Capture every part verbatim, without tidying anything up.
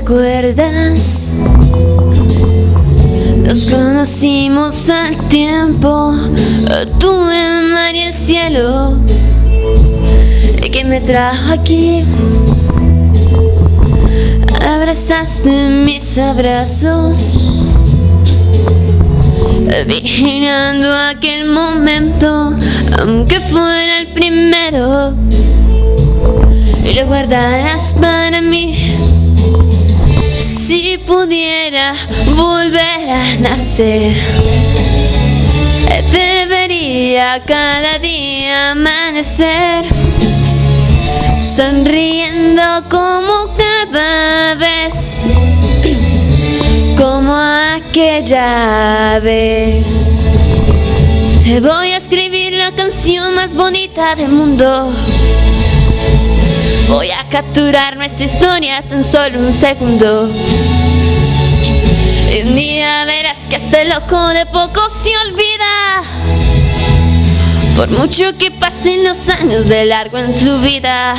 recuerdas? Nos conocimos al tiempo, tú el mar y el cielo, y que me trajo aquí. Abrazaste mis abrazos, vigilando aquel momento, aunque fuera el primero, y lo guardarás para mí. Si pudiera volver a nacer, debería cada día amanecer sonriendo como cada vez, como aquella vez. Te voy a escribir la canción más bonita del mundo. Voy a capturar nuestra historia tan solo un segundo. Y un día verás que este loco de poco se olvida, por mucho que pasen los años de largo en su vida.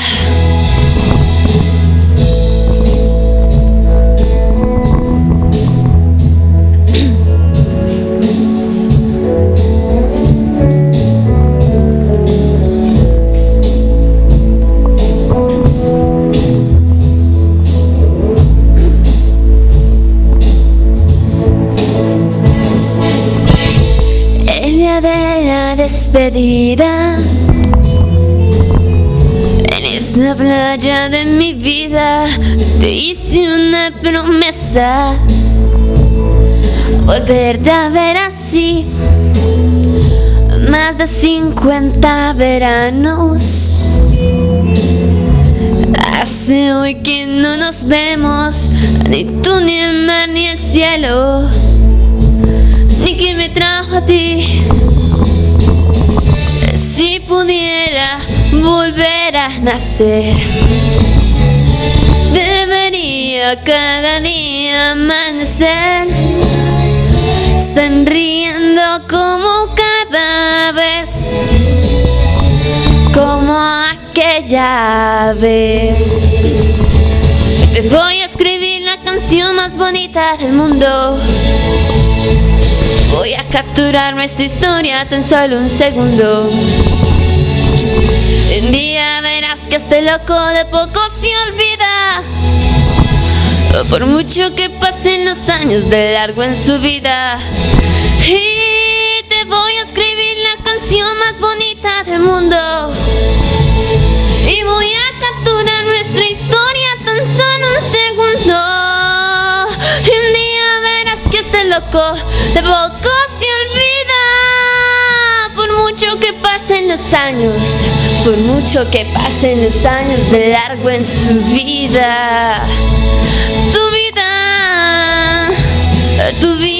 De la despedida, en esta playa de mi vida, te hice una promesa, volverte a ver así, más de cincuenta veranos. Hace hoy que no nos vemos, ni tú, ni el mar, ni el cielo, ni quien me trajo a ti. Si pudiera volver a nacer, debería cada día amanecer sonriendo como cada vez, como aquella vez. Te voy a escribir la canción más bonita del mundo. Voy a capturar nuestra historia tan solo un segundo. Un día verás que este loco de poco se olvida, por mucho que pasen los años de largo en su vida. Y te voy a escribir la canción más bonita del mundo. Y voy a capturar nuestra historia tan solo un segundo. Y un día verás que este loco de poco se olvida, por mucho que pasen los años, por mucho que pasen los años de largo en tu vida. Tu vida, tu vida.